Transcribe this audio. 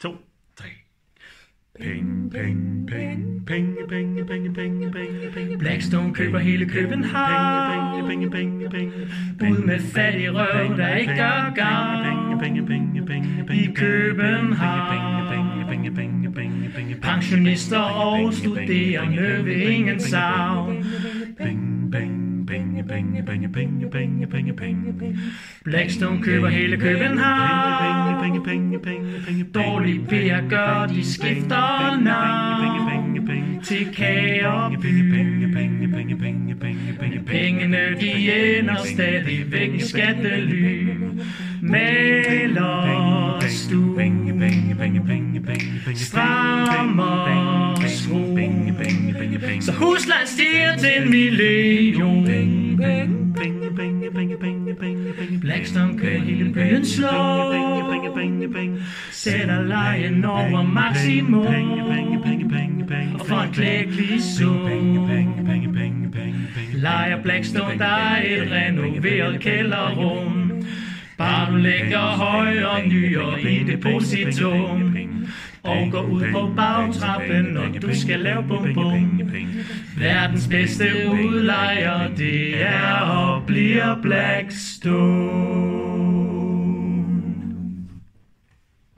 2, 3. Penge, penge, penge, penge, penge, penge, penge, penge, penge. Blackstone køber hele København. Penge, penge, penge, Ud med fattig røv, der ikke gør gavn. penge, penge, penge, penge, I København. penge, penge, penge, penge, Pensionister og studerende ved ingen savn. penge, penge, penge, penge, penge, penge, penge, penge, penge. Blackstone køber hele København. Penge, penge, penge, penge, Dårligt ved at gøre, de skifter navn til kager. Pengene de ender stadigvæk i skattely. Maler stue, strammer skru, så huslejen stiger til 1 million. Blackstone kører hele byen slå, sætter lejen over maksimum, og for en klækkelig sum lejer Blackstone der et renoveret kælderrum. Bare du lægger højere nyer i depositum og går ud på bagtrappen, når du skal lave bum-bum. Verdens bedste udlejer, det er og bliver Blackstone.